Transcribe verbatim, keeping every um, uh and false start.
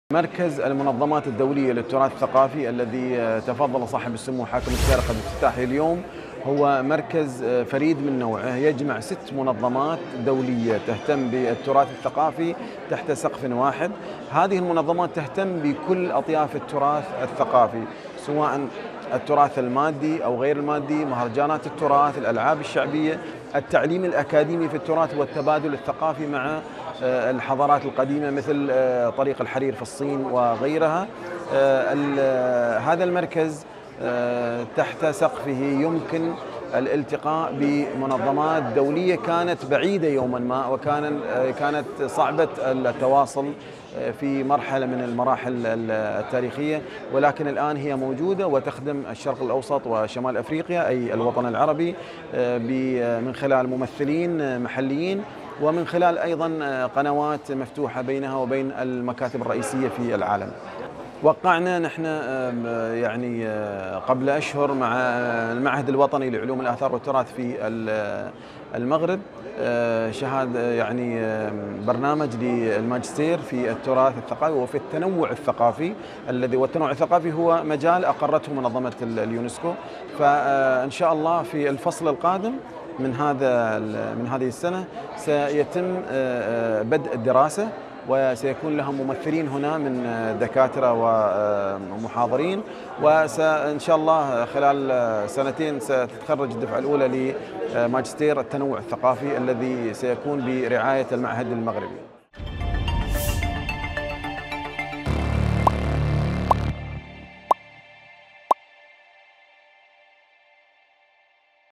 مركز المنظمات الدولية للتراث الثقافي الذي تفضل صاحب السمو حاكم الشارقة بافتتاحه اليوم هو مركز فريد من نوعه، يجمع ست منظمات دولية تهتم بالتراث الثقافي تحت سقف واحد. هذه المنظمات تهتم بكل أطياف التراث الثقافي، سواء التراث المادي أو غير المادي، مهرجانات التراث، الألعاب الشعبية، التعليم الأكاديمي في التراث والتبادل الثقافي مع الحضارات القديمة مثل طريق الحرير في الصين وغيرها. هذا المركز تحت سقفه يمكن الالتقاء بمنظمات دولية كانت بعيدة يوما ما، وكان كانت صعبة التواصل في مرحلة من المراحل التاريخية، ولكن الآن هي موجودة وتخدم الشرق الأوسط وشمال أفريقيا أي الوطن العربي من خلال ممثلين محليين، ومن خلال أيضا قنوات مفتوحة بينها وبين المكاتب الرئيسية في العالم. وقعنا نحن يعني قبل أشهر مع المعهد الوطني لعلوم الآثار والتراث في المغرب شهادة يعني برنامج للماجستير في التراث الثقافي وفي التنوع الثقافي الذي والتنوع الثقافي هو مجال أقرته منظمة اليونسكو. فإن شاء الله في الفصل القادم من هذا من هذه السنة سيتم بدء الدراسة، وسيكون لهم ممثلين هنا من دكاترة ومحاضرين، وإن شاء الله خلال سنتين ستتخرج الدفعة الأولى لماجستير التنوع الثقافي الذي سيكون برعاية المعهد المغربي.